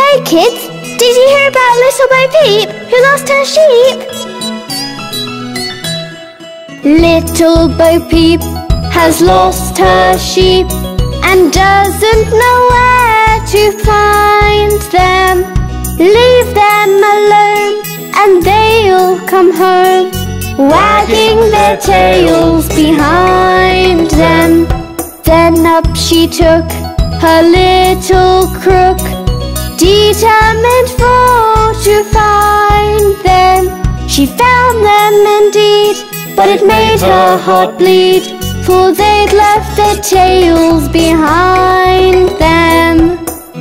Hey kids, did you hear about Little Bo Peep who lost her sheep? Little Bo Peep has lost her sheep and doesn't know where to find them. Leave them alone and they'll come home, wagging their tails behind them. Then up she took her little crook, determined for to find them. She found them indeed, but it made her heart bleed, for they'd left their tails behind them.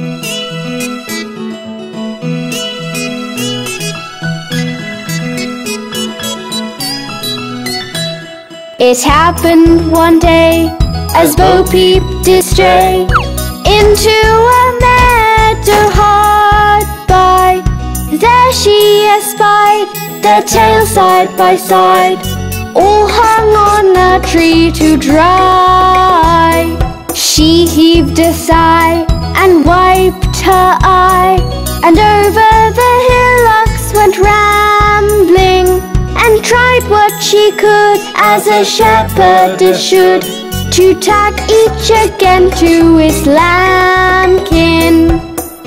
It happened one day, as Bo Peep did stray into a meadow hard by. There she espied their tails side by side, all hung on a tree to dry. She heaved a sigh and wiped her eye, and over the hillocks went rambling, and tried what she could, as a shepherdess should, to tack each again to its lambkin.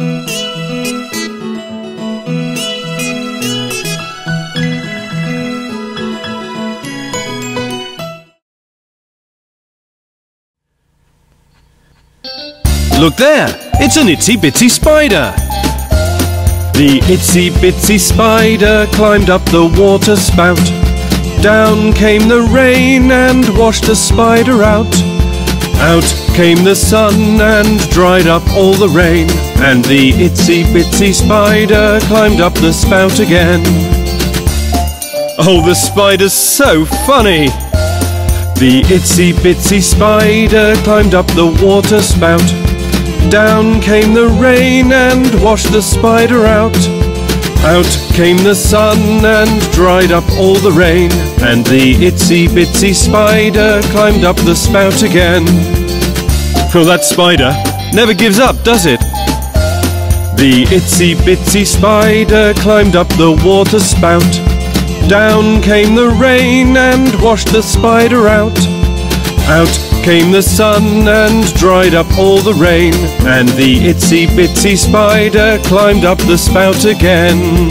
Look there! It's an itsy-bitsy spider! The itsy-bitsy spider climbed up the water spout. Down came the rain and washed the spider out. Out came the sun and dried up all the rain, and the itsy-bitsy spider climbed up the spout again. Oh, the spider's so funny! The itsy-bitsy spider climbed up the water spout. Down came the rain and washed the spider out. Out came the sun and dried up all the rain, and the itsy-bitsy spider climbed up the spout again. Well, that spider never gives up, does it? The itsy-bitsy spider climbed up the water spout. Down came the rain and washed the spider out. Out came the sun and dried up all the rain, and the itsy-bitsy spider climbed up the spout again.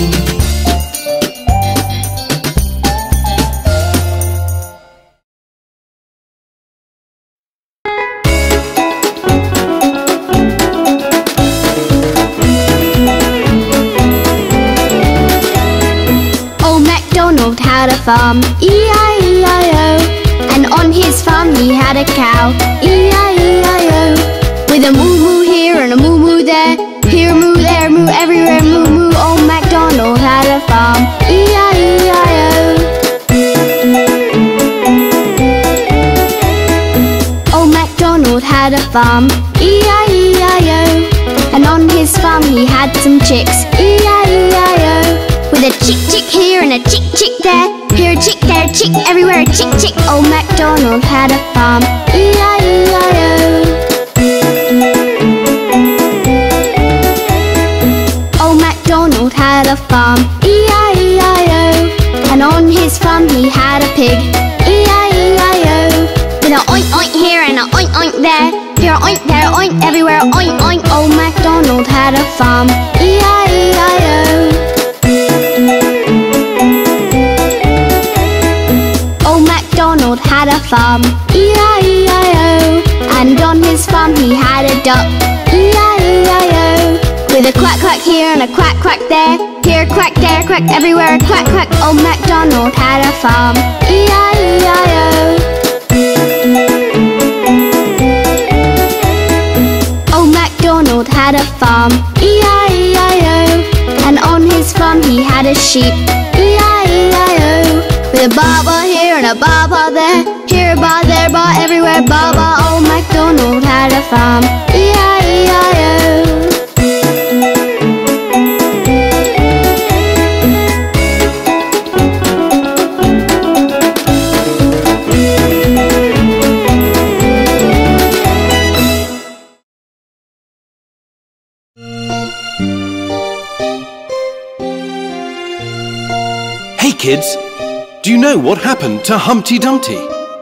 Old MacDonald had a farm, E-I-E-I-O. And on his farm he had a cow, E-I-E-I-O. With a moo-moo here and a moo-moo there, here a moo, there a moo, everywhere moo-moo. Old MacDonald had a farm, E-I-E-I-O. Old MacDonald had a farm, E-I-E-I-O. And on his farm he had some chicks, E-I-E-I-O. With a chick-chick here and a chick-chick there, here a chick, there a chick, everywhere a chick-chick. Old MacDonald had a farm, E-I-E-I-O. Old MacDonald had a farm, E-I-E-I-O. And on his farm he had a pig, E-I-E-I-O. With a oink-oink here and a oink-oink there, here a oink, there a oink, everywhere a oink-oink. Old MacDonald had a farm, E-I-E-I-O. MacDonald had a farm, E-I-E-I-O. And on his farm he had a duck, E-I-E-I-O. With a quack quack here and a quack quack there, here a quack, there a quack, everywhere a quack quack. Old MacDonald had a farm, E-I-E-I-O. Old MacDonald had a farm, E-I-E-I-O. And on his farm he had a sheep, E-I-E-I-O. With a ba-ba here and a ba-ba there, here a ba, there a ba, everywhere ba-ba. Old MacDonald had a farm, E-I-E-I-O. kids. Do you know what happened to Humpty Dumpty?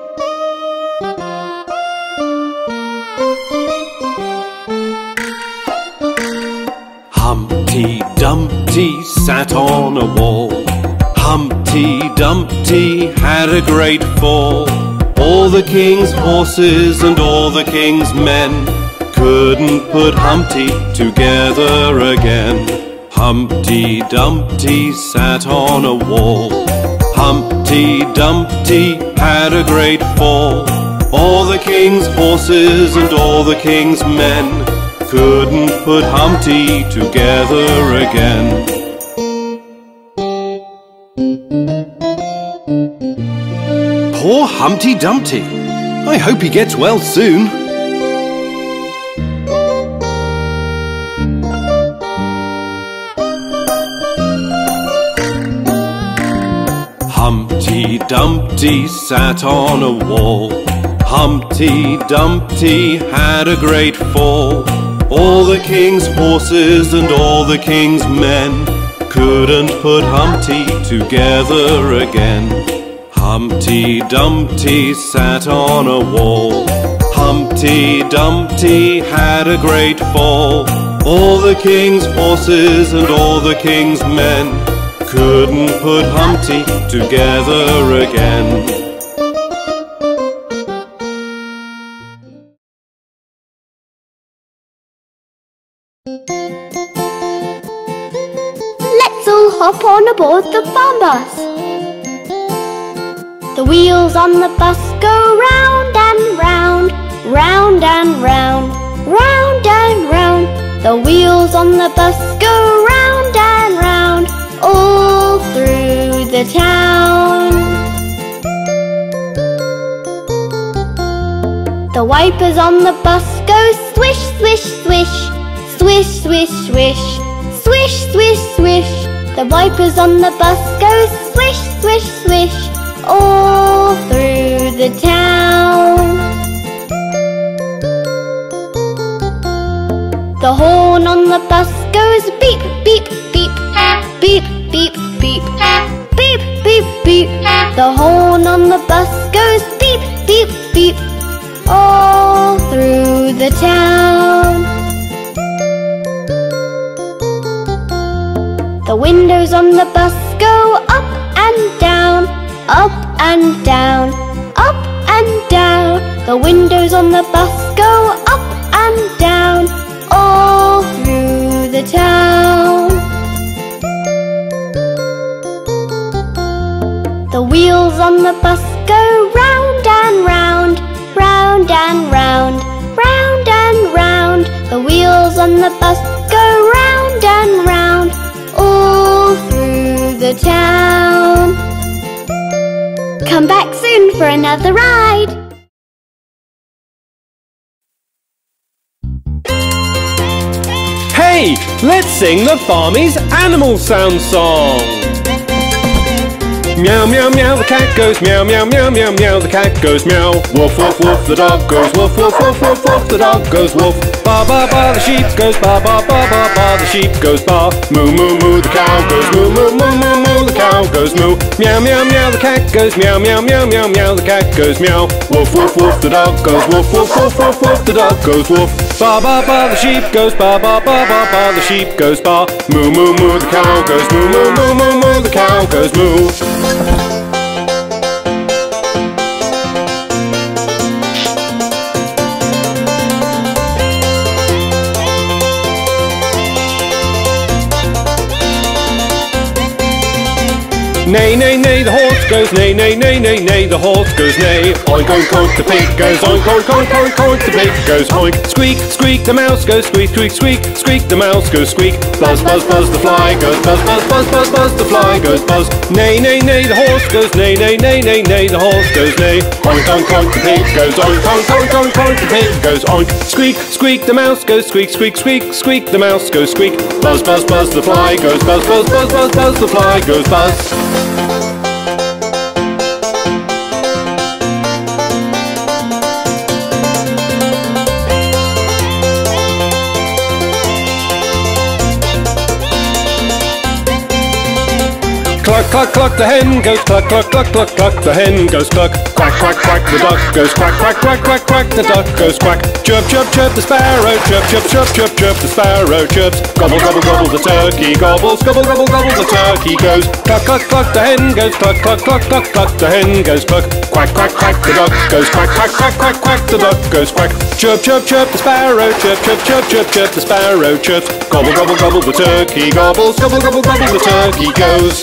Humpty Dumpty sat on a wall. Humpty Dumpty had a great fall. All the king's horses and all the king's men couldn't put Humpty together again. Humpty Dumpty sat on a wall. Humpty Dumpty had a great fall. All the king's horses and all the king's men couldn't put Humpty together again. Poor Humpty Dumpty. I hope he gets well soon. Humpty Dumpty sat on a wall. Humpty Dumpty had a great fall. All the king's horses and all the king's men couldn't put Humpty together again. Humpty Dumpty sat on a wall. Humpty Dumpty had a great fall. All the king's horses and all the king's men couldn't put Humpty together again. Let's all hop on aboard the farm bus. The wheels on the bus go round and round, round and round, round and round. The wheels on the bus go round and round, all through the town. The wipers on the bus go swish, swish, swish, swish, swish, swish, swish, swish, swish. The wipers on the bus go swish, swish, swish, all through the town. The horn on the bus goes beep, beep, beep, beep, beep, beep, beep, beep, beep. The horn on the bus goes beep, beep, beep, all through the town. The windows on the bus go up and down, up and down, up and down. The windows on the bus go up and down, all through the town. The wheels on the bus go round and round, round and round, round and round. The wheels on the bus go round and round, all through the town. Come back soon for another ride. Hey, let's sing the Farmees Animal Sound Song. Meow, meow, meow, the cat goes meow, meow, meow, meow, meow, the cat goes meow. Woof, woof, woof, the dog goes woof, woof, woof, woof, woof, the dog goes woof. Ba, ba, ba, the sheep goes ba, ba, ba, ba, ba, the sheep goes ba. Moo, moo, moo, the cow goes moo, moo, moo, moo, moo, the cow goes moo. Meow, meow, meow, the cat goes meow, meow, meow, meow, meow, the cat goes meow. Woof, woof, woof, the dog goes woof, woof, woof, woof, woof, the dog goes woof. Ba, ba, ba, the sheep goes ba, ba, ba, ba, ba, the sheep goes ba. Moo, moo, moo, the cow goes moo, moo, moo, moo, moo, the cow goes moo. Neigh, neigh, neigh, the horse goes neigh, neigh, neigh, neigh, neigh, the horse goes neigh. Oink, oink, oink, the pig goes oink, oink, oink, oink, oink, the pig goes oink. Squeak, squeak, the mouse goes squeak, squeak, squeak, squeak, the mouse goes squeak. Buzz, buzz, buzz, the fly goes buzz, buzz, buzz, buzz, buzz, the fly goes buzz. Neigh, neigh, neigh, the horse goes neigh, neigh, neigh, neigh, neigh, the horse goes neigh. Oink, oink, oink, the pig goes oink, oink, oink, oink, oink, the pig goes oink. Squeak, squeak, the mouse goes squeak, squeak, squeak, squeak, the mouse goes squeak. Buzz, buzz, buzz, the fly goes buzz, buzz, buzz, buzz, buzz, the fly goes buzz. Cluck, cluck, cluck, the hen goes cluck, cluck, cluck, cluck, cluck, the hen goes cluck. Quack, quack, quack, the duck goes quack, quack, quack, quack, quack, the duck goes quack. Chirp, chirp, chirp, the sparrow, chirp, chirp, chirp, chirp, chirp, the sparrow chirps. Gobble, gobble, gobble, the turkey gobbles, gobble, gobble, gobble, the turkey goes. Cluck, cluck, cluck, the hen goes cluck, cluck, cluck, cluck, cluck, the hen goes cluck. Quack, quack, quack, the duck goes quack, quack, quack, quack, quack, the duck goes quack. Chirp, chirp, chirp, the sparrow, chirp, chirp, chirp, chirp, chirp, the sparrow chirps. Gobble, gobble, gobble, the turkey gobbles, gobble, gobble, gobble, the turkey goes.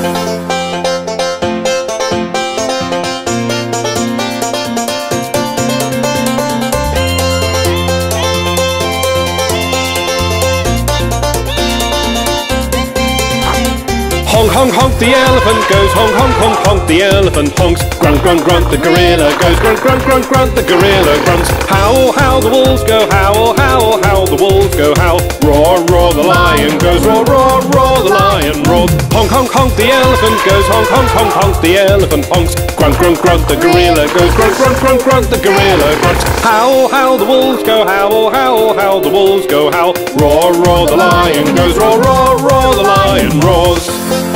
Honk, honk, honk, the elephant goes honk, honk, honk, honk, the elephant honks. Grunt, grunt, grunt, the gorilla goes grunt, grunt, grunt, grunt, the gorilla grunts. Howl, howl, the wolves go howl, howl, howl, the wolves go howl. Roar, roar, the lion goes roar, roar, roar, the lion roars. Honk, honk, honk, the elephant goes honk, honk, honk, honk, the elephant honks. Grunt, grunt, grunt, the gorilla goes grunt, grunt, grunt, grunt, the gorilla grunts. Howl, howl, the wolves go howl, howl, howl, the wolves go howl. Roar, roar, the lion goes roar, roar, roar, the lion roars.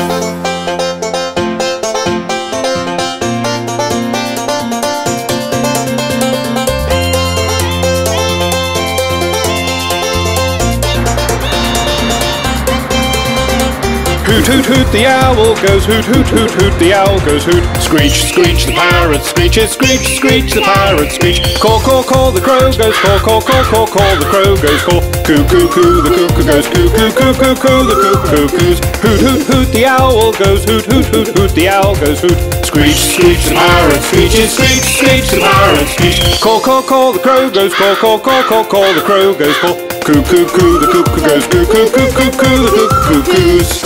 Hoot, hoot, hoot, the owl goes hoot, hoot, hoot, hoot, the owl goes hoot. Screech, screech, the parrot screeches, screech, screech, the parrot screech. Caw, caw, caw, the crow goes caw, caw, caw, caw, caw, the crow goes caw. Coo, coo, coo, the cuckoo goes coo, coo, coo, coo, coo, the cuckoo coos. Hoot, hoot, hoot, the owl goes hoot, hoot, hoot, hoot, the owl goes hoot. Screech, screech, the parrot screeches, screech, screech, the parrot screech. Caw, caw, caw, the crow goes caw, caw, caw, caw, caw, the crow goes caw. Coo, coo, coo, the cuckoo goes coo, coo, coo, coo, coo, the cuckoo coos.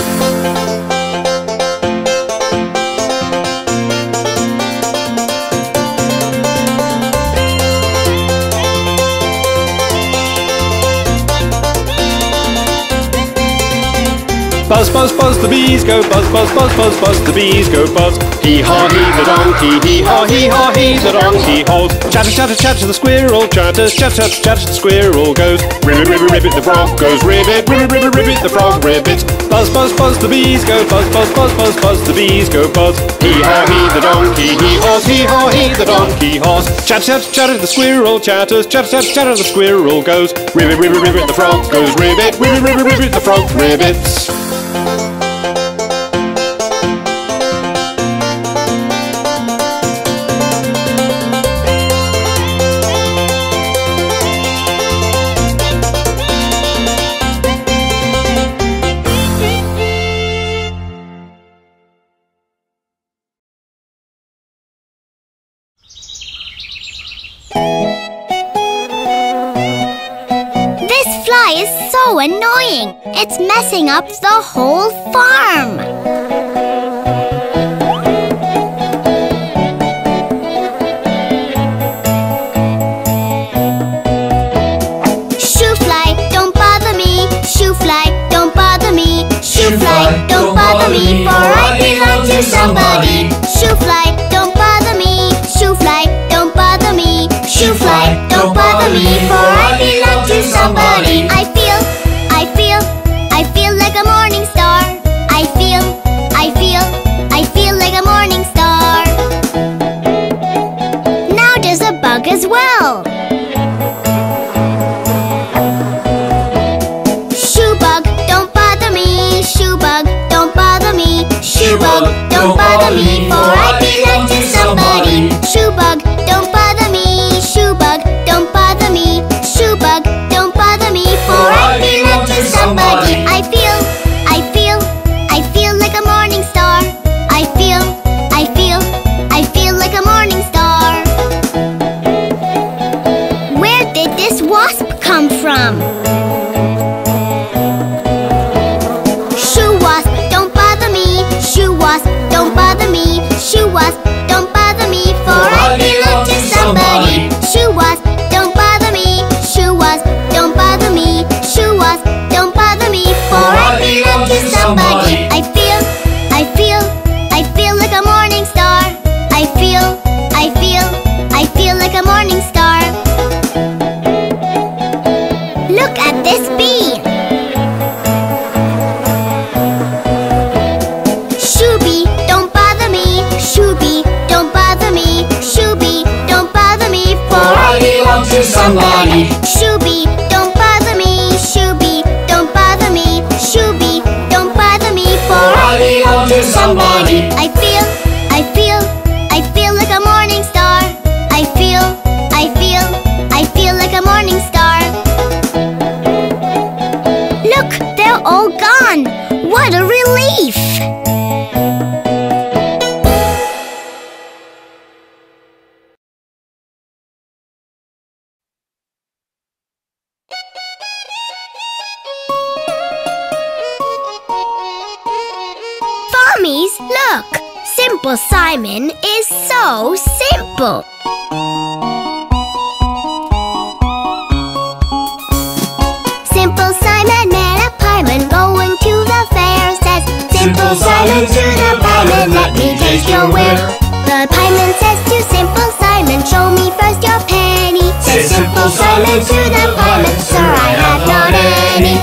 Buzz, buzz, buzz, the bees go buzz, buzz, buzz, buzz, buzz, the bees go buzz. Hee-haw, hee, the donkey, hee-haw, hee-haw, hee, the donkey haws. Chatter, chatter, chatter, the squirrel chatters, chatter, chatter, chatter, the squirrel goes. Ribbit, ribbit, ribbit, the frog goes ribbit, ribbit, ribbit, ribbit, the frog ribbits. Buzz, buzz, buzz, the bees go buzz, buzz, buzz, buzz, buzz, the bees go buzz. Hee-haw, hee, the donkey, hee-haws, hee-haw, hee, the donkey haws. Chatter, chatter, chatter, the squirrel chatters, chatter, chatter, chatter, the squirrel goes. Ribbit, ribbit, ribbit, the frog goes ribbit, ribbit, ribbit, ribbit, the frog ribbits. So annoying! It's messing up the whole farm! Shoo fly, don't bother me! Shoo fly, don't bother me! Shoo fly, don't bother me, for I belong to somebody! Shoo fly, don't bother me! Shoo fly, don't bother me! Shoo fly, don't bother me, for I belong to somebody! I feel like a morning star. I feel like a morning star. Now there's a bug as well. Shoe bug, don't bother me. Shoe bug, don't bother me. Shoe bug, don't bother me, for I belong to somebody. Shoe bug, don't bother me. Shoe bug, don't bother me. Shoe bug, don't bother me, for I belong to somebody. I feel like a morning star. I feel like a morning star. Where did this wasp come from? Shoe wasp, don't bother me. Shoe wasp, don't bother me. Shoe wasp, don't bother me, for I belong to somebody. Shoe wasp, don't bother me. Shoe wasp, don't bother me. Shoe wasp, don't bother me, for I belong to somebody. I feel like a morning star. I feel like a morning star. Look at this bee. Shoo bee, somebody. Shooby, don't bother me. Shooby, don't bother me. Shooby, don't bother me. For I belong to somebody. I feel like a morning star. I feel like a morning star. Look, they're all gone. What a relief! Farmees, look! Simple Simon is so simple. Simple Simon met a pieman going to the fair. Says, Simple Simon to the pieman, let me taste your ware. The pieman says to Simple Simon, show me first your penny. Says Simple Simon to the pieman, sir, I have not any.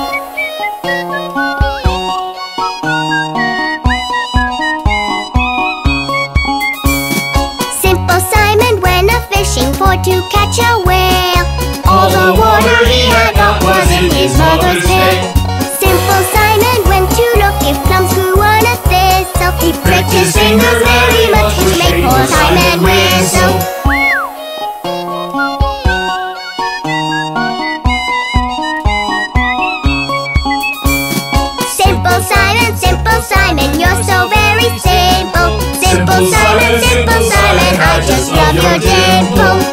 Simple Simon went a-fishing for to catch a whale. All the water he had got was in his mother's pail. Simple Simon went to look if plums grew on a thistle. He pricked his finger very much, which made poor Simon whistle. Simple Simon, you're so very simple. Simple Simon, I just love your dimple.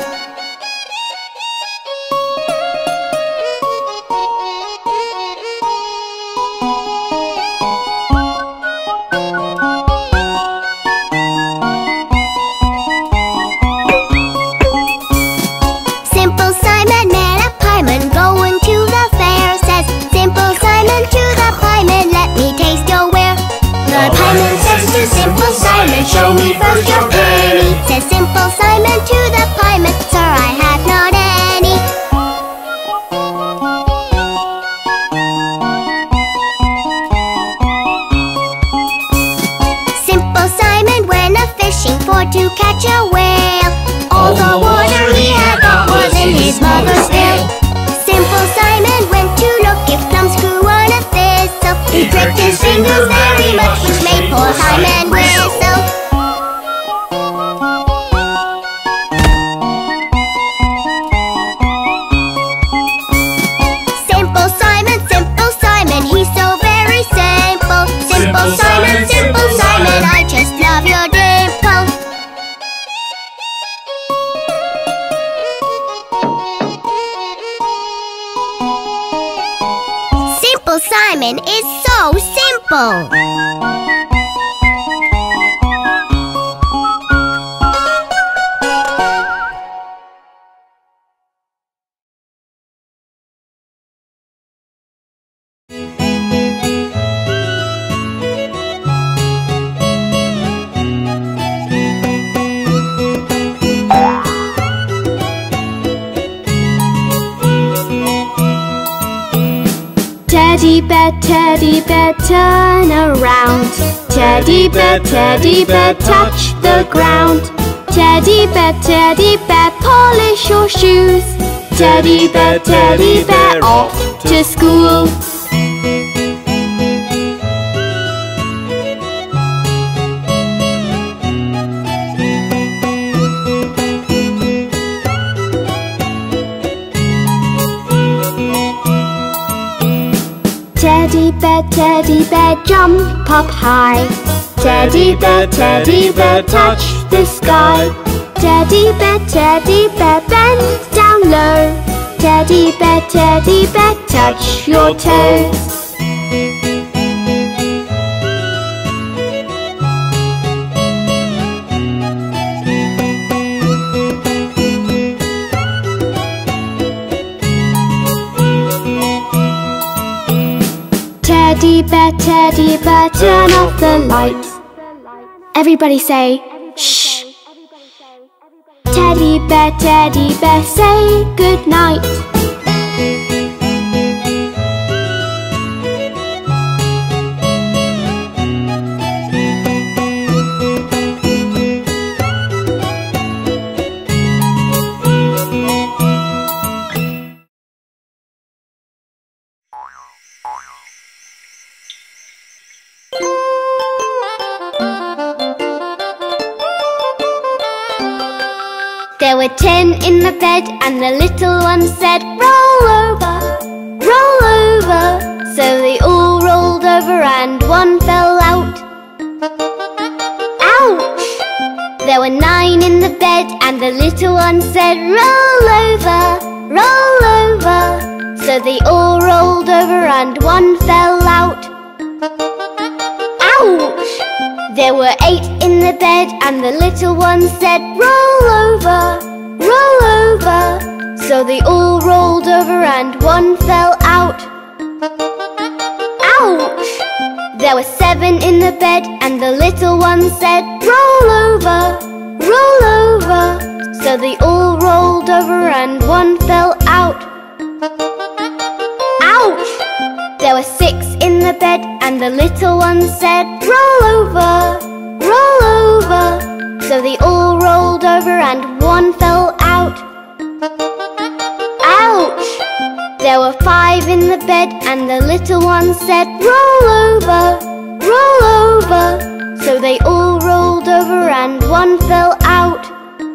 Simple Simon met a pieman going to the fair. Says, Simple Simon to the pieman, let me taste your ware. The pieman says to Simple Simon, show me first your penny. Says Simple Simon to the pieman, sir, I have not any. Simple Simon went a-fishing for to catch a whale. All the water he had got was in his mother's pail. Simple Simon went to look if plums grew on a thistle. He pricked his fingers very much, which made poor Simon whistle. Simple Simon, he's so very simple. Simple Simon, I just love your dimple. Simple Simon is so simple. Teddy bear, turn around. Teddy bear, touch the ground. Teddy bear, polish your shoes. Teddy bear, off to school. Teddy bear, jump up high. Teddy bear, touch the sky. Teddy bear, bend down low. Teddy bear, touch your toes. Teddy bear, turn off the lights. Everybody say, shh. Teddy bear, say good night. There were 10 in the bed, and the little one said, roll over, roll over. So they all rolled over and one fell out. Ouch! There were 9 in the bed, and the little one said, roll over, roll over. So they all rolled over and one fell out. Ouch! There were 8 in the bed, and the little one said, roll over, roll over. So they all rolled over and one fell out. Ouch! There were 7 in the bed, and the little one said, roll over, roll over. So they all rolled over and one fell out. Ouch! There were 6 in the bed, and the little one said, roll over, roll over. So they all rolled over and one fell out. Ouch! There were 5 in the bed, and the little one said, roll over, roll over. So they all rolled over and one fell out.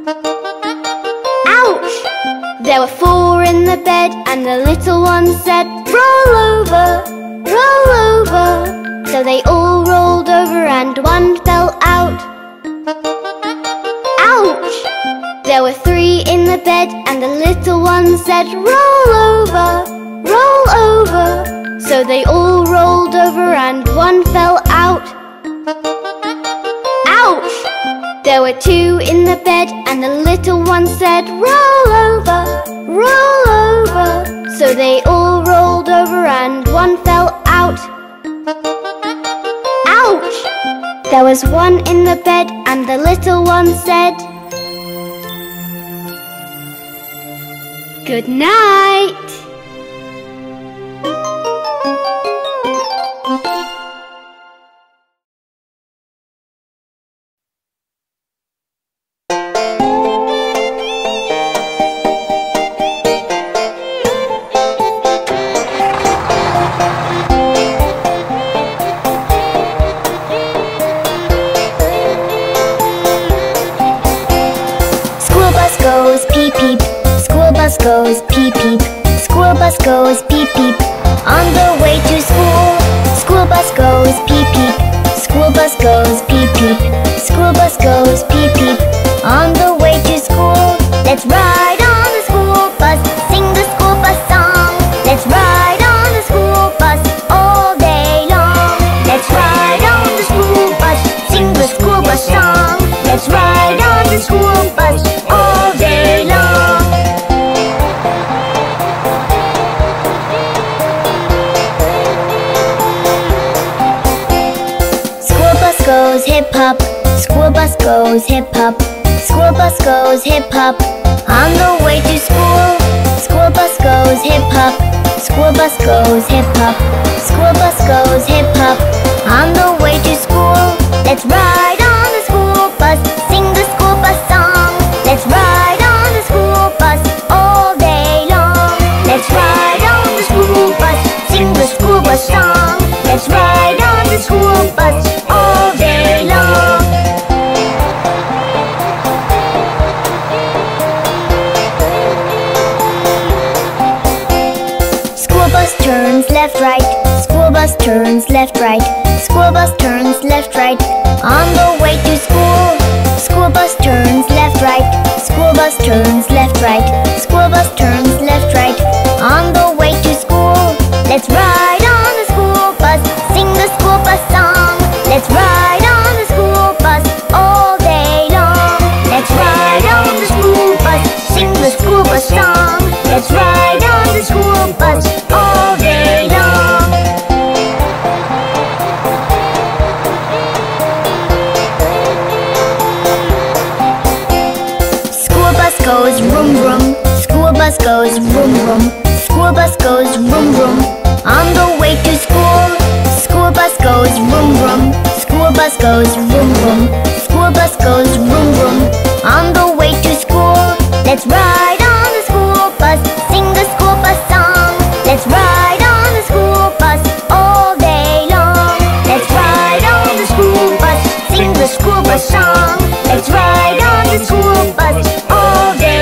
Ouch! There were 4 in the bed, and the little one said, roll over, roll over. So they all rolled over and one fell out. Ouch! There were 3 in the bed, and the little one said, roll over, roll over. So they all rolled over and one fell out. Ouch! There were 2 in the bed, and the little one said, roll over, roll over. So they all rolled over and one fell out. Ouch! There was 1 in the bed, and the little one said, good night. Goes peep peep, school bus goes peep peep, school bus goes peep peep. On the way to school, school bus goes peep peep, school bus goes peep peep, school bus goes peep peep. On the way to school, let's ride on the school bus, sing the school bus song. Let's ride on the school bus all day long. Let's ride on the school bus, sing the school bus song. Let's ride on the school bus all day long. School bus goes hip hop, school bus goes hip hop, school bus goes hip hop. On the way to school, school bus goes hip hop, school bus goes hip hop, school bus goes hip hop. On the way to school, let's ride on the school bus, sing the school bus song. Let's ride on the school bus all day long. Let's ride on the school bus, sing the school bus song. Let's ride on the school bus all day long. School bus turns left right, school bus turns left right, school bus turns left right. On the way to school, school bus turns left right, school bus turns left right, school bus turns left right. On the way to school, let's ride on the school bus, sing the school bus song. Let's ride on the school bus all day long. Let's ride on the school bus, sing the school bus song. Let's ride on the school bus all day long. School bus goes vroom vroom, school bus goes vroom vroom, school bus goes vroom vroom. On the way to school, school bus goes vroom vroom, school bus goes vroom vroom, school bus goes vroom vroom. On the way to school, let's ride on the school bus, sing the school bus song. Let's ride on the school bus all day long. Let's ride on the school bus, sing the school bus song. Let's ride on the school bus all day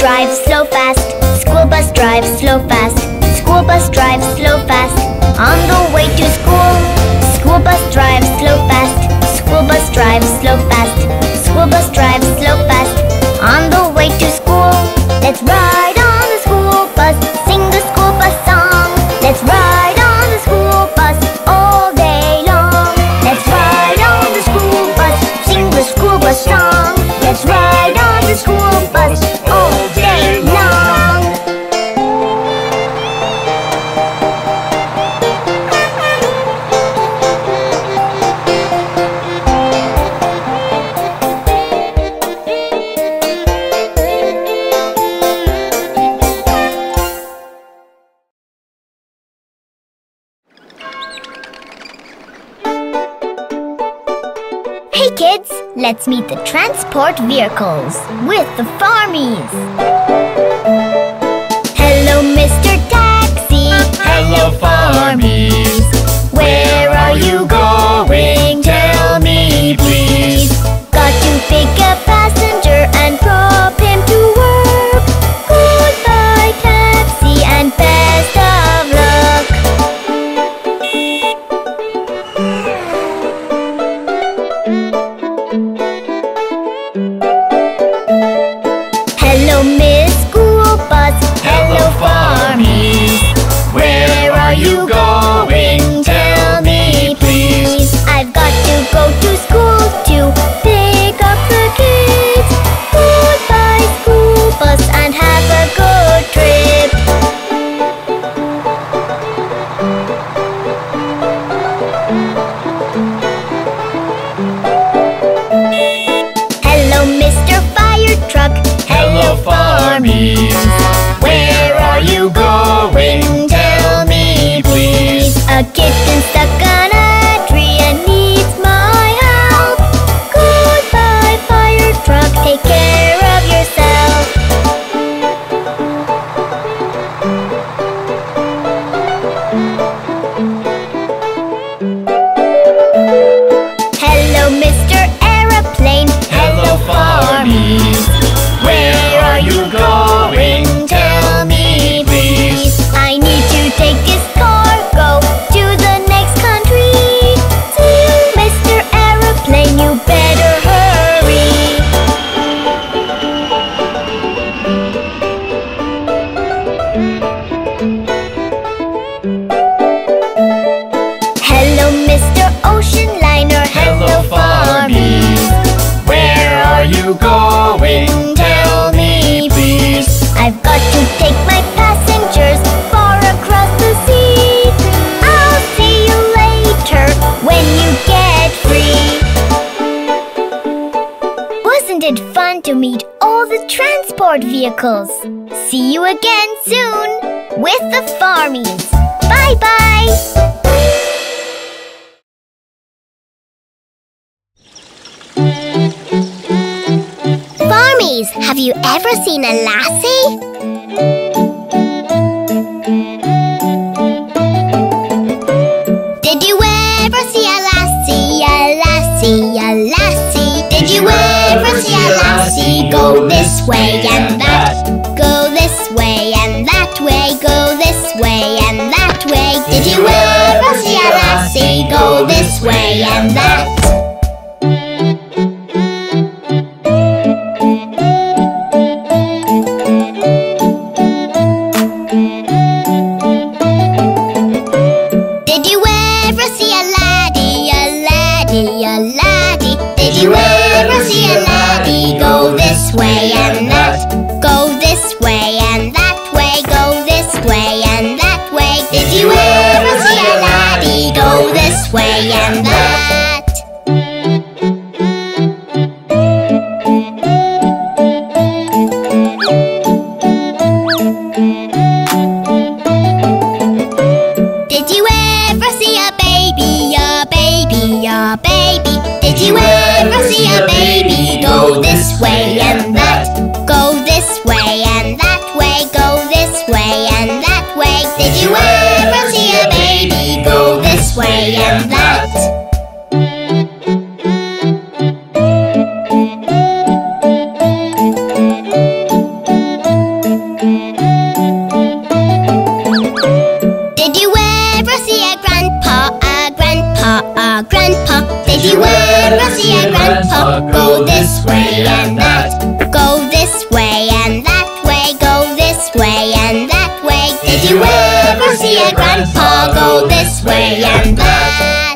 drives slow fast. School bus drives slow fast. School bus drives slow fast. On the way to school. School bus drives slow fast. School bus drives slow fast. School bus drives slow fast. On the way to school. Let's ride on the school bus. Sing the school bus song. Let's ride on the school bus all day long. Let's ride on the school bus. Sing the school bus song. Let's ride on the school bus all day long. Hey kids, let's meet the transport vehicles with the Farmees. Hello, Mr. Taxi. Hello, Farmees. Where are you going? Tell me, please. Got to pick a passenger and drop him to work. Goodbye, taxi, and best of luck. Hello, Miss School Bus. Hello, Farmees. Where are you going? Tell me, please. I've got to go to school to pick up the kids. Goodbye, school bus, and have a good trip. Hello, Mr. Fire Truck. Hello, Farmees. Where are you going? Tell me, please. A kitten stuck on a tree and needs my help. Goodbye, fire truck, take care of yourself. Hello, Mr. Aeroplane. Hello, Farmees. Where are you going? Tell me, please. I need to take this cargo to the next country. Soon, Mr. Aeroplane, you better hurry. Hello, Mr. Ocean Liner. Hello, Farmees. Where are you going? Tell me, please. I've got to take my passengers far across the sea. I'll see you later when you get free. Wasn't it fun to meet all the transport vehicles? See you again soon with the Farmees. Bye-bye! Farmees, have you ever seen a lassie? Did you ever see a lassie, a lassie, a lassie? Did you ever see a lassie go this way and that? Go this way and that way, go this way and that way. Did you ever see a lassie go this way and that? Did you ever see a laddie, a laddie, a laddie? Did you ever see a laddie go this way and that? Go this way and that way, go this way and that way. Did you ever see a laddie go this way and that? Did you ever see a baby, a baby, a baby? Did you ever see a baby go this way and that? Go this way and that way, go this way and that way. Did you ever see a baby go this way and that? ever see a grandpa go this way and that? Go this way and that way, go this way and that way. Did you ever see a grandpa go this way and that?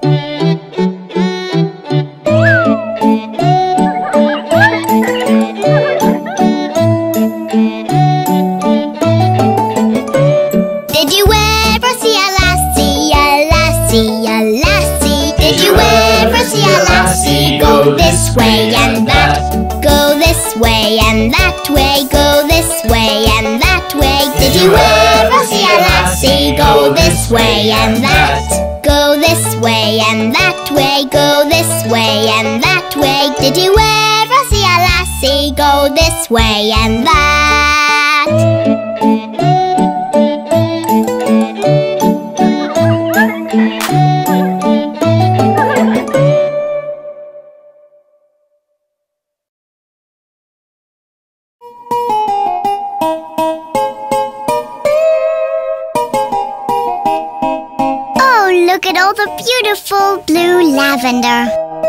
Did you ever see a lassie, a lassie, a lassie? Did you ever see a lassie go this way and that? Go this way and that way, go this way and that way. Did you ever see a lassie go this way and that? Go this way and that way, go this way and that way. Did you ever see a lassie go this way and that? Look at all the beautiful blue lavender.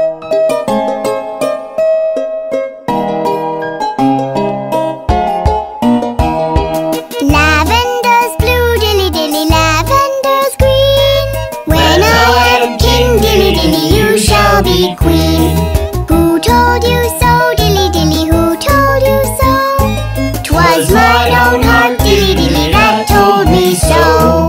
Lavender's blue, dilly dilly, lavender's green. When I am king, dilly dilly, you shall be queen. Who told you so, dilly dilly, who told you so? 'Twas my own heart, dilly dilly, that told me so.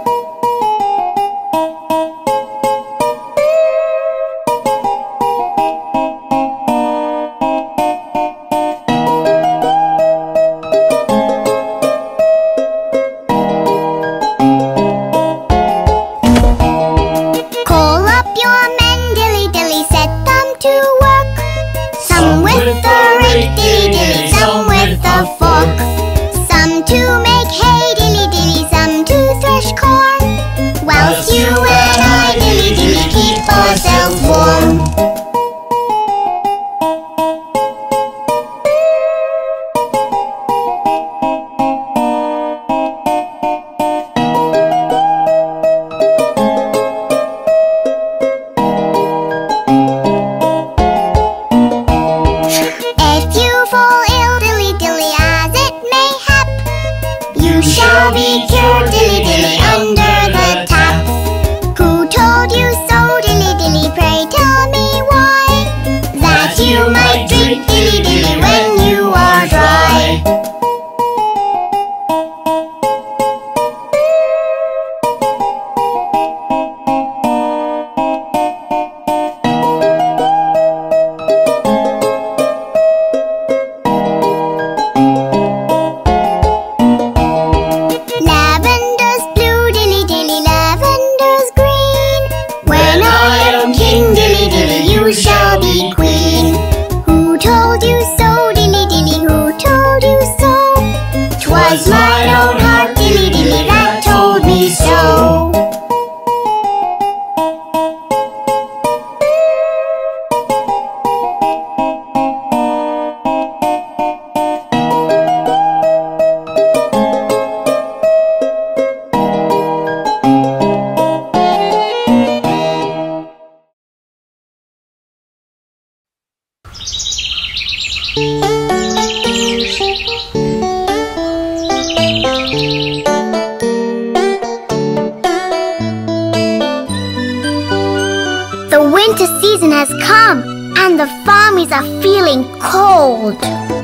The winter season has come and the farmies are feeling cold.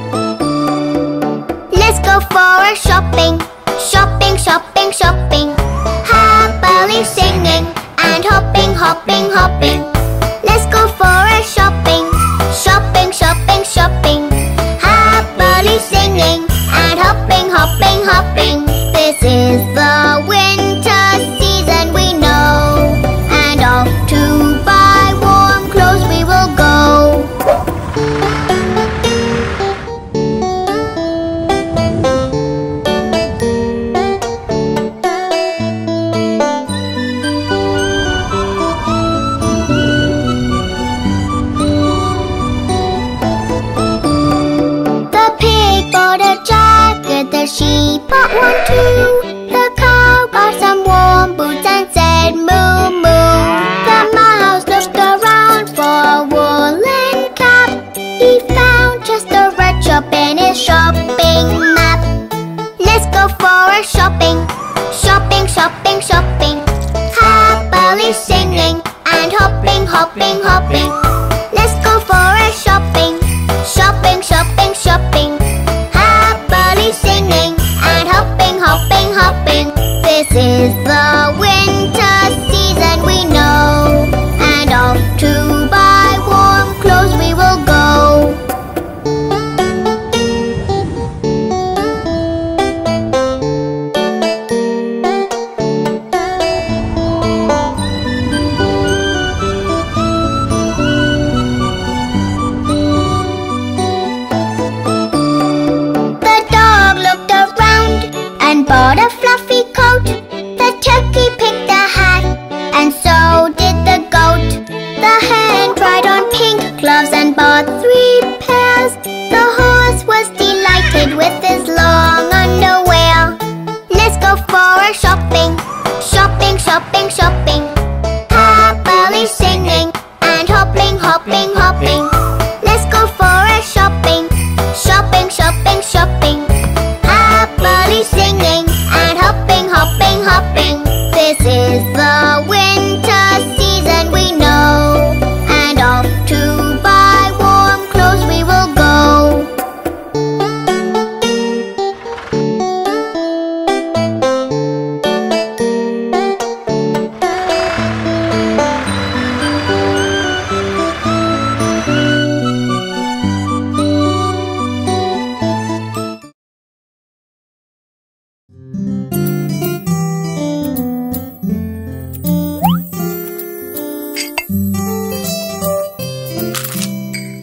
Let's go for a shopping, shopping, shopping, shopping. Happily singing and hopping, hopping, hopping. Let's go for a shopping, shopping, shopping, shopping. Happily singing and hopping, hopping, hopping. This is the winter season we know, and off to buy warm clothes we will go.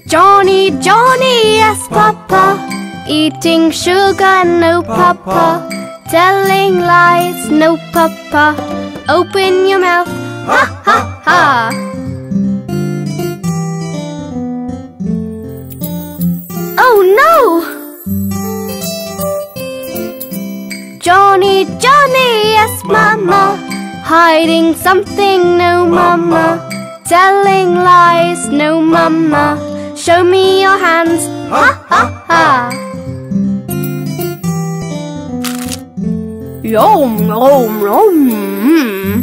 Johnny, Johnny, yes, Papa. Eating sugar, no, Papa. Telling lies, no, Papa. Open your mouth, ha, ha, ha. Oh no! Johnny, Johnny, yes, Mama. Hiding something, no, Mama. Telling lies, no, Mama. Show me your hands, ha, ha, ha. Yum, yum, yum.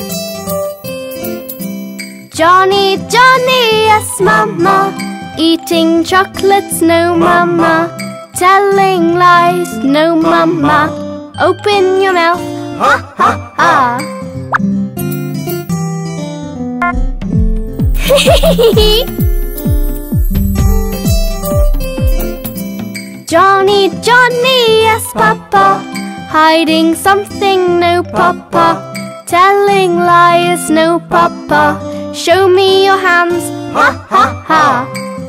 Johnny, Johnny, yes, Mama. Eating chocolates, no, Mama. Telling lies, no, Mama. Open your mouth, ha, ha, ha. Johnny, Johnny, yes, Papa. Hiding something, no, Papa. Telling lies, no, Papa. Show me your hands, ha, ha, ha.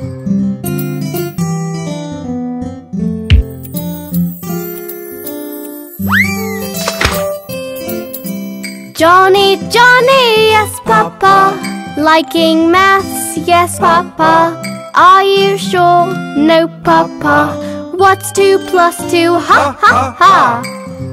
Johnny, Johnny, yes, Papa. Liking maths, yes, Papa. Are you sure? No, Papa. What's 2 plus 2? Ha, ha, ha.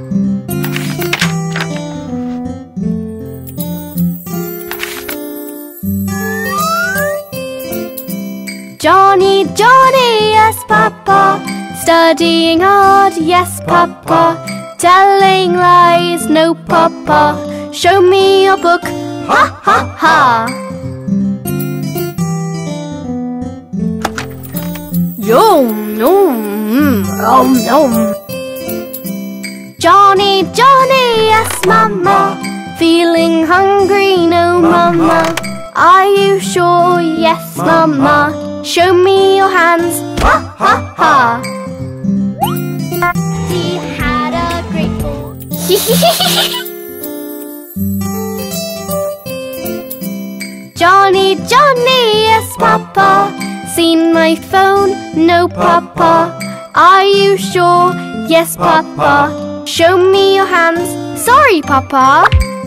Johnny, Johnny, yes, Papa. Studying hard, yes, Papa. Telling lies, no, Papa. Show me your book, ha, ha, ha. Yum, yum, yum, yum. Johnny, Johnny, yes, Mama. Feeling hungry, no, Mama. Are you sure? Yes, Mama. Show me your hands, ha, ha, ha. He had a great fall. Johnny, Johnny, yes, Papa. Seen my phone? No, Papa. Are you sure? Yes, Papa. Show me your hands. Sorry, Papa.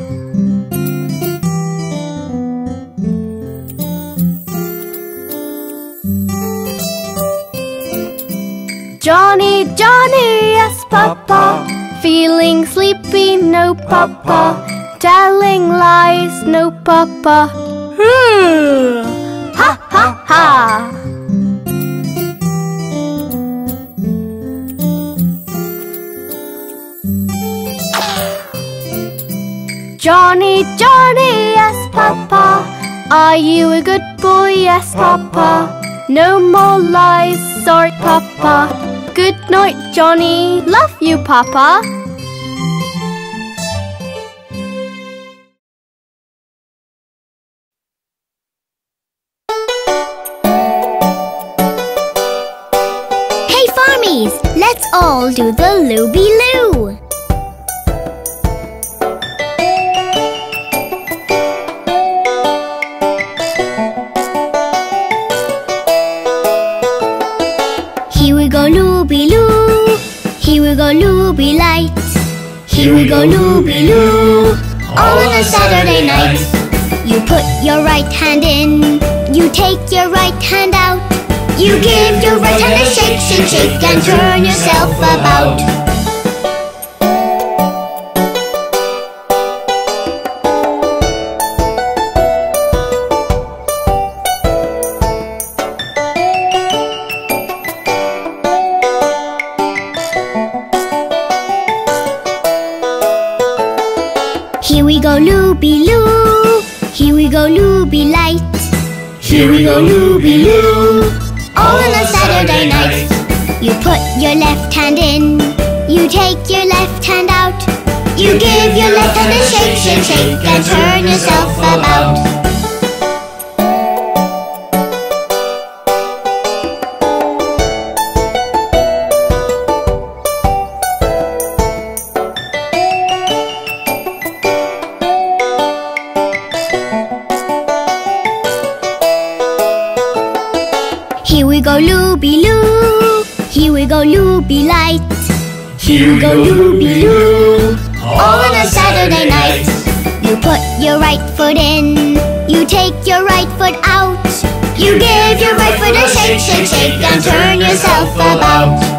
Johnny, Johnny, yes, Papa. Feeling sleepy? No, Papa. Telling lies? No, Papa. Ha, ha, ha. Johnny, Johnny, yes, Papa. Are you a good boy? Yes, Papa. No more lies, sorry, Papa. Good night, Johnny. Love you, Papa. Hey, Farmees! Let's all do the looby-loo. Here we go, looby-loo. Here we go, looby lights. Here we go, looby-loo. All on a Saturday night. You put your right hand in. You take your right hand out. You give your right hand a shake, shake, shake, and turn yourself about. Here we go, looby-loo. Here we go, looby light. Here we go, looby-loo. All on a Saturday night. You put your left hand in. You take your left hand out. You give your left hand a shake, shake, shake, and turn yourself about. Here we go, looby-loo. Here we go, looby light. Here we go, looby-loo, all on a Saturday night. You put your right foot in, you take your right foot out. You give your right foot a shake, shake, shake, and turn yourself about.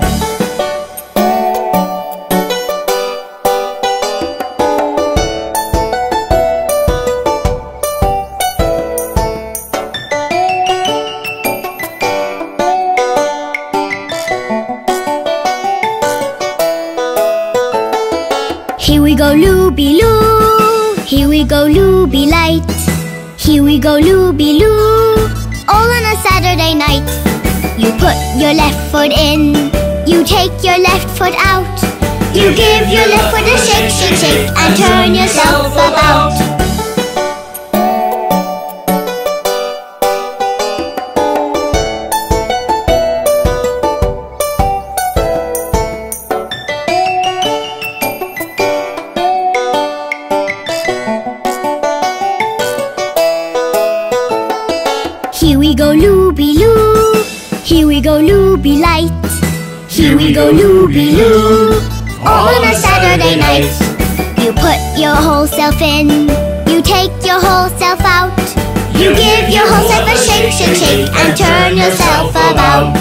Here we go, looby-loo. Here we go, looby light. Here we go, looby-loo, all on a Saturday night. You put your left foot in, you take your left foot out. You give your left foot a shake, shake, shake, and turn yourself about. Here we go, looby-loo. Here we go, looby light. Here we go, looby-loo, all on a Saturday night. You put your whole self in, you take your whole self out. You give your whole self a shake, shake, shake, and turn yourself about.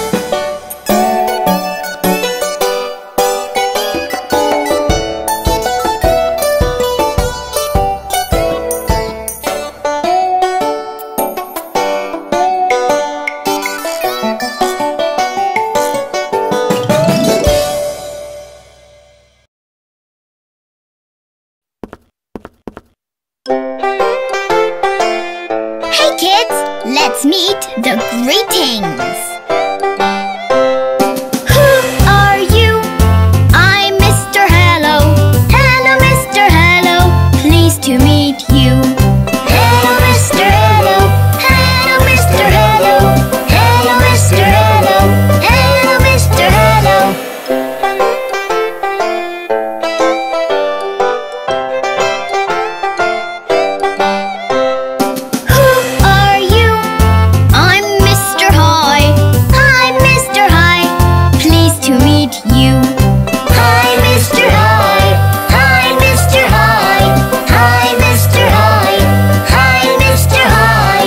Hey kids, let's meet the greetings. Who are you? I'm Mr. Hello. Hello, Mr. Hello. Pleased to meet you. Hello, Mr. Hello. Hello, Mr. Hello. Hello, Mr. Hello. Hello, Mr. Hello. Who are you? I'm Mr. High. I'm Mr. High. Pleased to meet you. Hi, Mr. High. Hi, Mr. High. Hi, Mr. High. Hi, Mr. High.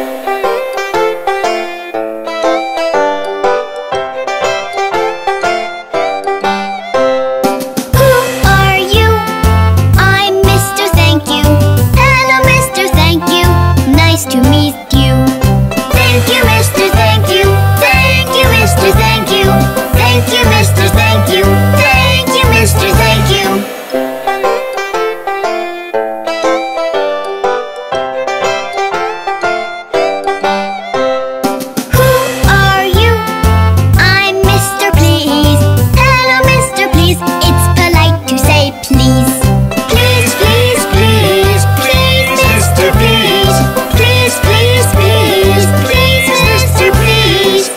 Who are you? I'm Mr. Thank You. Hello, Mr. Thank You. Nice to meet you. Thank you, Mr. Thank You. Thank you, Mr. Thank You. Thank you, Mr. Thank You. Thank you, Mr. Thank You. Who are you? I'm Mr. Please. Hello, Mr. Please. It's polite to say please. Please, please, please. Please, Mr. Please. Please, please, please. Please, Mr. Please.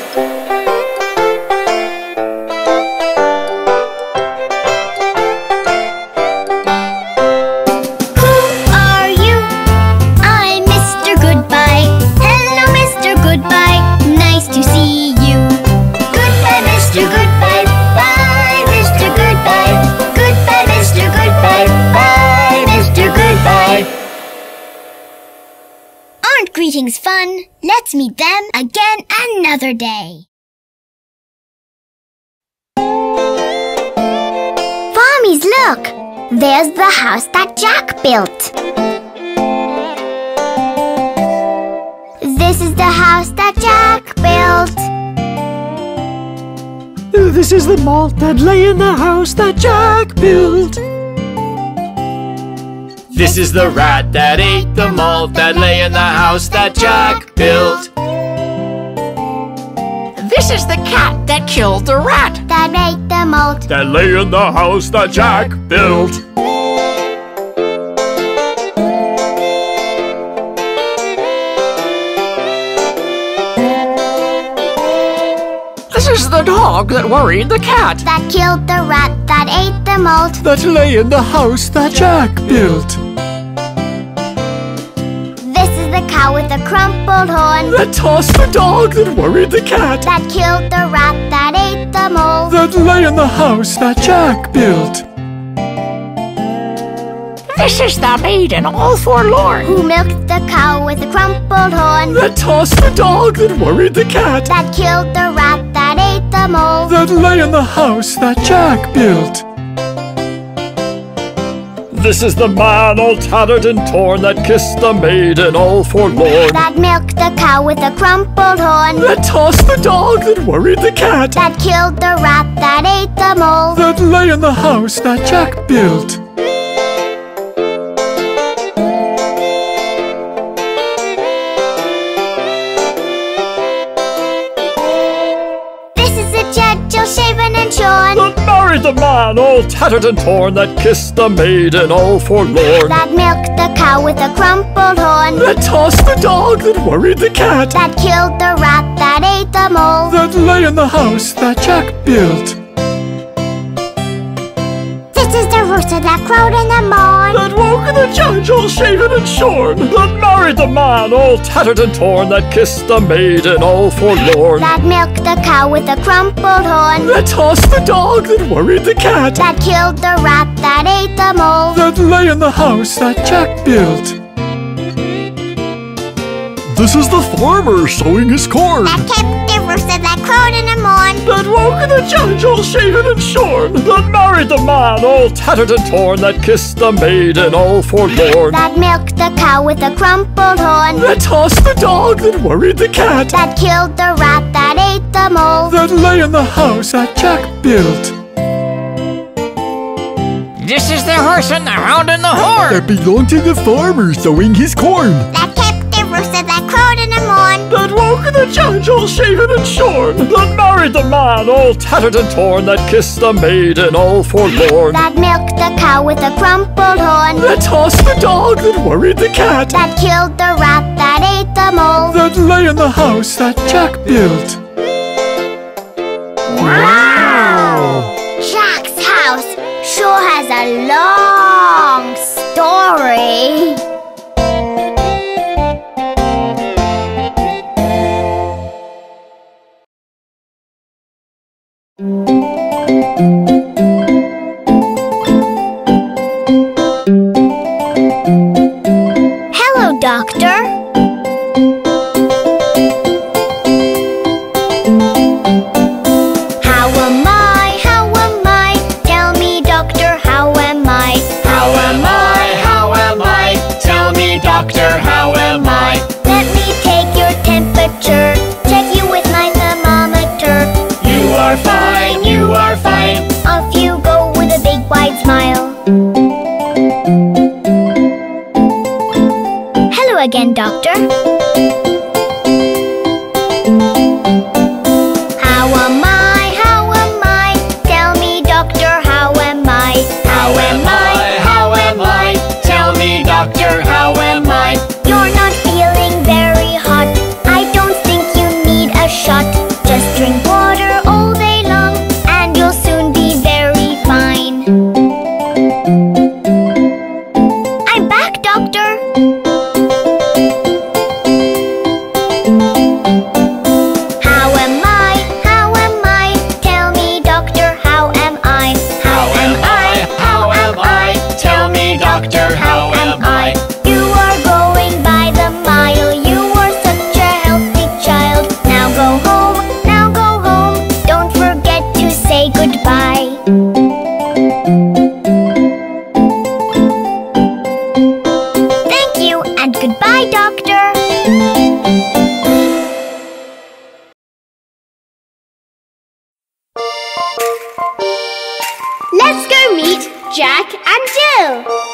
Who are you? I'm Mr. Goodbye. Hello, Mr. Goodbye. Nice to see you. Goodbye, Mr. Goodbye. Bye, Mr. Goodbye. Goodbye, Mr. Goodbye. Bye, Mr. Goodbye. Aren't greetings fun? Let's meet them again another day. Farmies, look! There's the house that Jack built. This is the house that Jack built. This is the malt that lay in the house that Jack built. This is the rat that ate the malt that lay in the house that Jack built. This is the cat that killed the rat. That ate the malt. That lay in the house that Jack built. This is the dog that worried the cat. That killed the rat. That ate the malt. That lay in the house that Jack built. This is the cow with the crumb crumpled horn. That tossed the dog that worried the cat. That killed the rat that ate the mole. That lay in the house that Jack built. This is the maiden all forlorn. Who milked the cow with a crumpled horn. That tossed the dog that worried the cat. That killed the rat that ate the mole. That lay in the house that Jack built. This is the man all tattered and torn that kissed the maiden all forlorn. That milked the cow with a crumpled horn. That tossed the dog that worried the cat. That killed the rat that ate the mole. That lay in the house that Jack built. This is a judge all shaven and shorn. That married the man all tattered and torn that kissed the maiden all forlorn. That milked the cow with a crumpled horn. That tossed the dog that worried the cat. That killed the rat that ate the mole. That lay in the house that Jack built. This is the rooster that crowed in the morn. That woke the judge all shaven and shorn. That married the man all tattered and torn that kissed the maiden all forlorn. That milked the cow with a crumpled horn. That tossed the dog that worried the cat. That killed the rat that ate the mole. That lay in the house that Jack built. This is the farmer sowing his corn. That kept the rooster that crowed in the morn. That woke the judge all shaven and shorn. That married the man all tattered and torn that kissed the maiden all forlorn. That milked the cow with a crumpled horn. That tossed the dog that worried the cat. That killed the rat that ate the mole. That lay in the house that Jack built. This is the horse and the hound and the horn. That belonged to the farmer sowing his corn. That kept the rooster that crowed in the morn. That woke the judge all shaven and shorn. That married the man all tattered and torn that kissed the maiden all forlorn. That milked the cow with a crumpled horn. That tossed the dog that worried the cat. That killed the rat that ate the mole. That lay in the house that Jack built. Wow! Jack's house sure has a long story. Hello, Doctor. How am I? How am I? Tell me, Doctor, how am I? How am I? How am I? Tell me, doctor, how am I? Let me take your temperature. Check you with my thermometer. You are fine, you are fine. Off you go with a big wide smile. Hello again, Doctor. How am I? How am I? Tell me, Doctor, how am I? How am I? How am I? Tell me, doctor, how am I? You're not feeling very hot. I don't think you need a shot. Just drink water all day long, and you'll soon be very fine. I'm back, Doctor. How am I? How am I? Tell me, Doctor, how am I? How am I? How am I? Tell me, doctor, how am I? You are going by the mile. You are such a healthy child. Now go home, now go home. Don't forget to say goodbye. Thank you and goodbye, Doctor. Let's go meet Jack and Jill.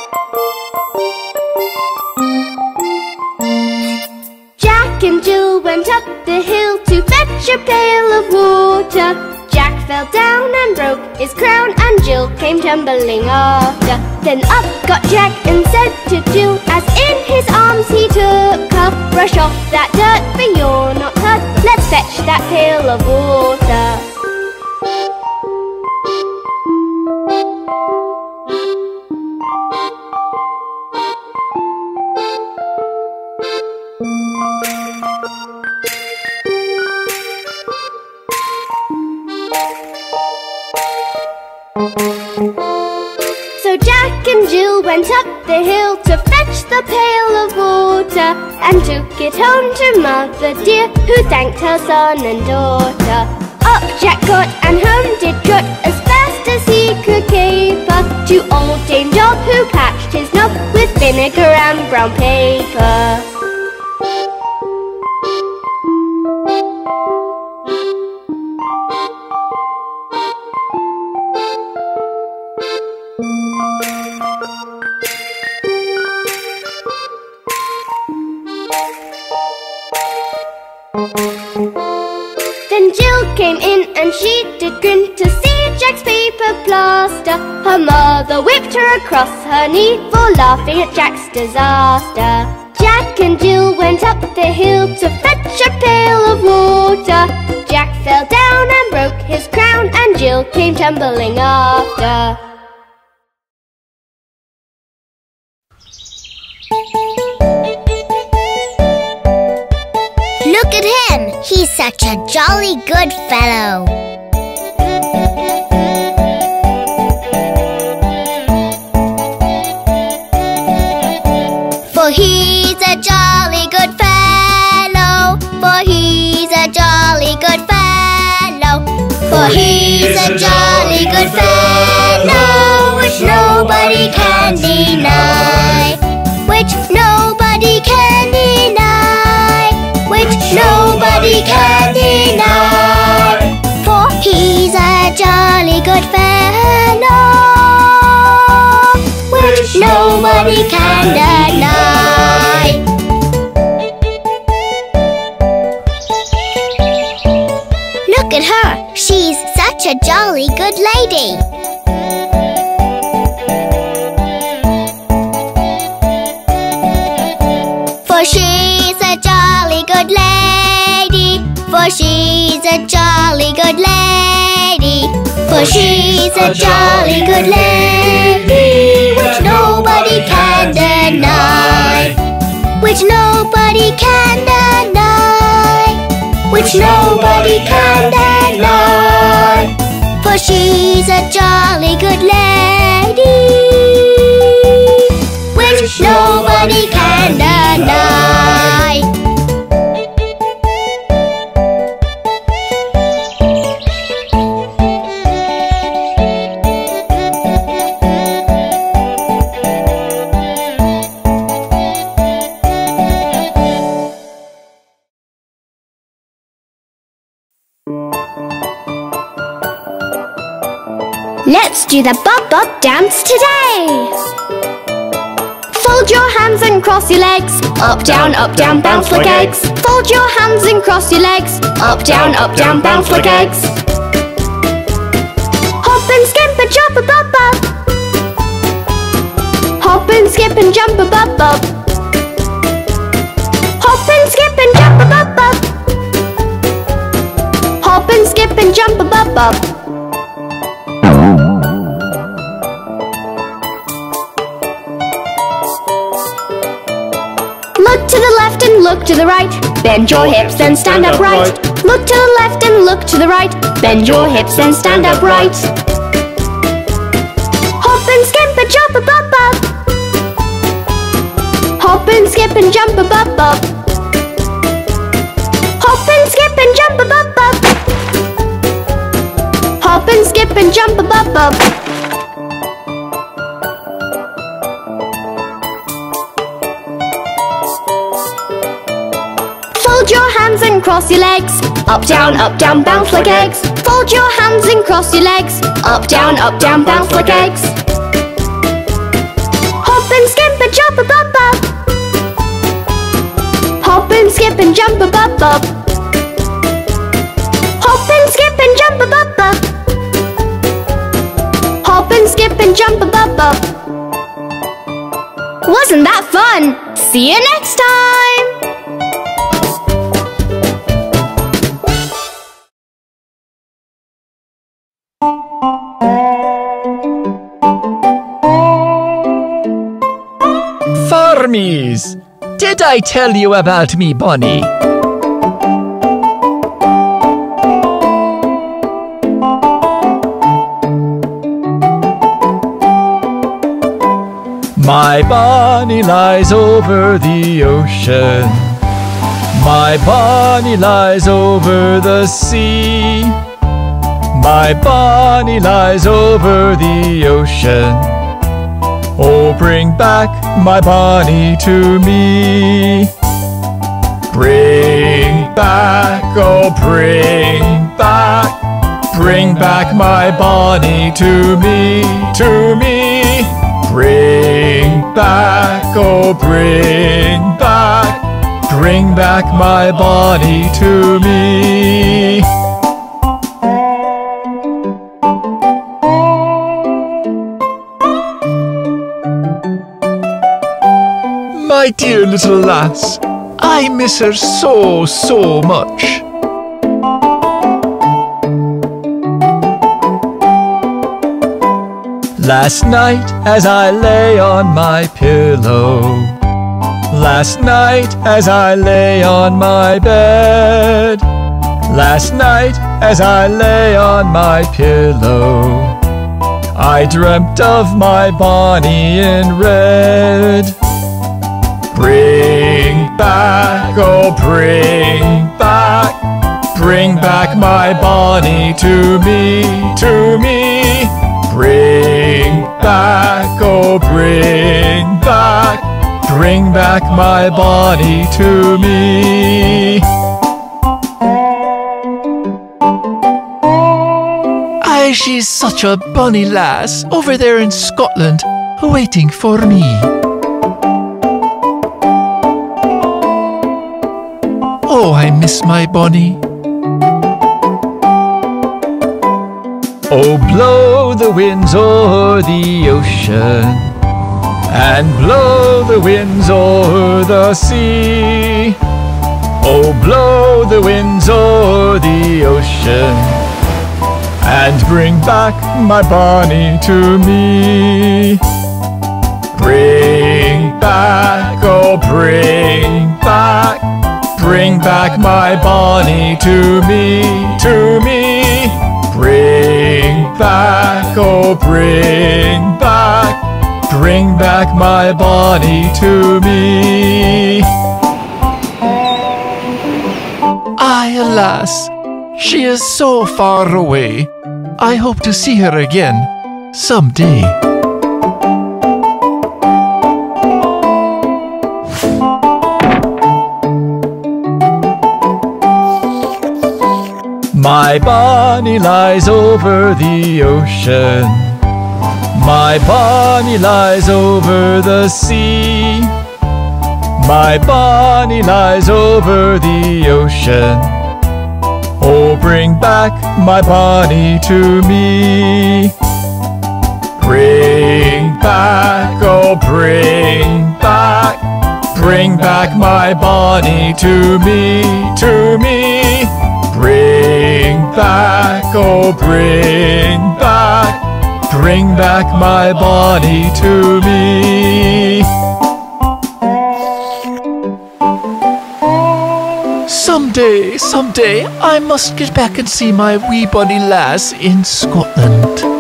Jack and Jill went up the hill to fetch a pail of water. Jack fell down and broke his crown, and Jill came tumbling after. Then up got Jack and said to Jill, as in his arms he took her, brush off that dirt, for you're not hurt. Let's fetch that pail of water. and Jill went up the hill to fetch the pail of water, and took it home to Mother dear, who thanked her son and daughter. Up Jack got and home did trot as fast as he could caper, to old Dame Dob, who patched his knob with vinegar and brown paper. Then Jill came in and she did grin to see Jack's paper plaster. Her mother whipped her across her knee for laughing at Jack's disaster. Jack and Jill went up the hill to fetch a pail of water. Jack fell down and broke his crown, and Jill came tumbling after. Look at him! He's such a jolly good fellow. For he's a jolly good fellow. For he's a jolly good fellow. For he's a jolly good fellow, which nobody can deny. Which nobody can deny. Which nobody can deny. For he's a jolly good fellow, which nobody can deny. Look at her, she's such a jolly good lady. For she's a jolly good lady. For she's a jolly good lady. For she's a jolly good lady, which nobody can deny. Which nobody can deny. Which nobody can deny. For she's a jolly good lady, which nobody can deny. Let's do the Bob Bob dance today! Fold your hands and cross your legs. Up, down, bounce like eggs. Fold your hands and cross your legs. Up, down, bounce like eggs. Hop and skip and jump a bob bob. Hop and skip and jump a bob bob. Hop and skip and jump a bob bob. Hop and skip and jump a bob bob. Look to the left and look to the right. Bend your hips, then stand upright. Look to the left and look to the right. Bend your hips, then stand upright. Hop and skip and jump a bob bob. Hop and skip and jump a bob bob. Hop and skip and jump a bob bob. Hop and skip and jump a bob bob. Fold your hands and cross your legs. Up, down, bounce like eggs. Fold your hands and cross your legs. Up, down, bounce like eggs. Hop and skip and jump a bob bob. Hop and skip and jump a bob bob. Hop and skip and jump a bob bob. Hop and skip and jump a bob bob. Wasn't that fun? See you next time! Farmees, did I tell you about me bunny? My bonny lies over the ocean. My bonny lies over the sea. My bonny lies over the ocean. Oh, bring back my bonny to me. Bring back, oh bring back my bonny to me, to me. Bring back, oh bring back my bonny to me. My dear little lass, I miss her so, so much. Last night as I lay on my pillow, last night as I lay on my bed, last night as I lay on my pillow, I dreamt of my bonny in red. Bring back, oh bring back my bonny to me, to me. Bring back, oh bring back my bonny to me. Aye, she's such a bonny lass over there in Scotland, waiting for me. Oh, I miss my bonny. Oh, blow the winds o'er the ocean, and blow the winds o'er the sea. Oh, blow the winds o'er the ocean, and bring back my bonny to me. Bring back, oh bring back my bonny to me, to me. Bring back, oh bring back my bonny to me. Aye, alas, she is so far away. I hope to see her again someday. My bonny lies over the ocean. My bonny lies over the sea. My bonny lies over the ocean. Oh, bring back my bonny to me. Bring back, oh bring back my bonny to me, to me. Bring back, oh bring back my bonny to me. Someday, I must get back and see my wee bonny lass in Scotland.